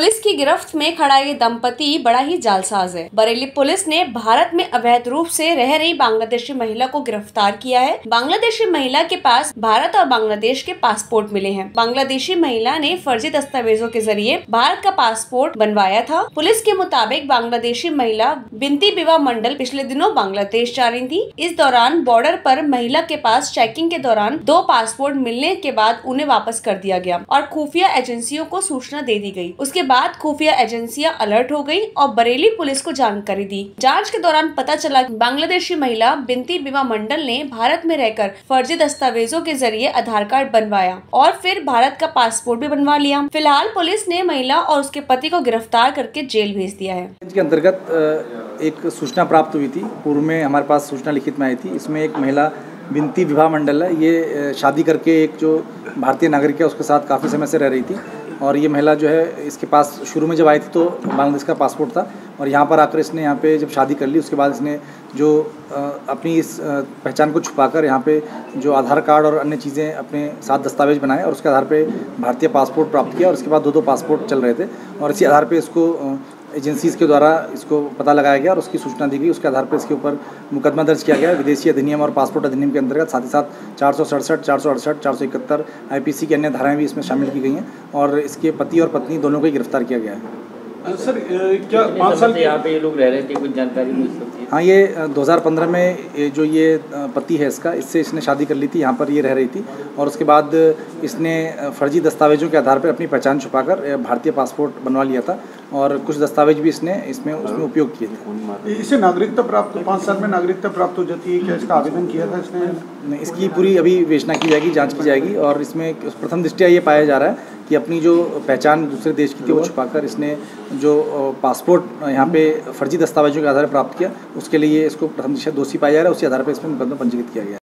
Police की गिरफ्त में खड़ा ये दंपति बड़ा ही जालसाज है। बरेली पुलिस ने भारत में अवैध रूप से रह रही बांग्लादेशी महिला को गिरफ्तार किया है। बांग्लादेशी महिला के पास भारत और बांग्लादेश के पासपोर्ट मिले हैं। बांग्लादेशी महिला ने फर्जी दस्तावेजों के जरिए भारत का पासपोर्ट बनवाया था। पुलिस के मुताबिक बांग्लादेशी महिला बिनती बिवा मंडल पिछले दिनों बांग्लादेश जा रही थी। इस दौरान बॉर्डर पर महिला के पास चेकिंग के दौरान 2 पासपोर्ट मिलने के बाद उन्हें वापस कर दिया गया और खुफिया एजेंसियों को सूचना दे दी गई। उसके बाद खुफिया एजेंसियां अलर्ट हो गई और बरेली पुलिस को जानकारी दी। जांच के दौरान पता चला कि बांग्लादेशी महिला बिनती बिवा मंडल ने भारत में रहकर फर्जी दस्तावेजों के जरिए आधार कार्ड बनवाया और फिर भारत का पासपोर्ट भी बनवा लिया। फिलहाल पुलिस ने महिला और उसके पति को गिरफ्तार करके जेल भेज दिया है। इसके अंतर्गत एक सूचना प्राप्त हुई थी। पूर्व में हमारे पास सूचना लिखित में आई थी। इसमें एक महिला बिनती विवाह मंडल है, ये शादी करके एक जो भारतीय नागरिक है उसके साथ काफ़ी समय से रह रही थी और ये महिला जो है इसके पास शुरू में जब आई थी तो बांग्लादेश का पासपोर्ट था और यहाँ पर आकर इसने यहाँ पे जब शादी कर ली उसके बाद इसने जो अपनी इस पहचान को छुपाकर यहाँ पे जो आधार कार्ड और अन्य चीज़ें अपने साथ दस्तावेज बनाए और उसके आधार पे भारतीय पासपोर्ट प्राप्त किया और उसके बाद 2 पासपोर्ट चल रहे थे और इसी आधार पे इसको एजेंसीज़ के द्वारा इसको पता लगाया गया और उसकी सूचना दी गई। उसके आधार पर इसके ऊपर मुकदमा दर्ज किया गया विदेशी अधिनियम और पासपोर्ट अधिनियम के अंतर्गत। साथ ही साथ 467, 468, 471 IPC की अन्य धाराएं भी इसमें शामिल की गई हैं और इसके पति और पत्नी दोनों को गिरफ्तार किया गया है। सर क्या 5 साल यहाँ पे ये लोग रह रहे थे, कुछ जानकारी मिल सकती है? हाँ, ये 2015 में जो ये पति है इससे इसने शादी कर ली थी, यहाँ पर ये रह रही थी और उसके बाद इसने फर्जी दस्तावेजों के आधार पर अपनी पहचान छुपाकर भारतीय पासपोर्ट बनवा लिया था और कुछ दस्तावेज भी इसने उसमें उपयोग किए थे। इसे नागरिकता प्राप्त 5 साल में नागरिकता प्राप्त हो जाती है क्या? इसका आवेदन किया था इसने? इसकी पूरी अभी विवेचना की जाएगी, जांच की जाएगी और इसमें प्रथम दृष्टया ये पाया जा रहा है कि अपनी जो पहचान दूसरे देश की थी वो छुपाकर इसने जो पासपोर्ट यहाँ पे फर्जी दस्तावेजों के आधार पर प्राप्त किया, उसके लिए इसको प्रथम दृष्टया दोषी पाया जा रहा है। उसी आधार पर इसमें मुकदमा पंजीकृत किया गया है।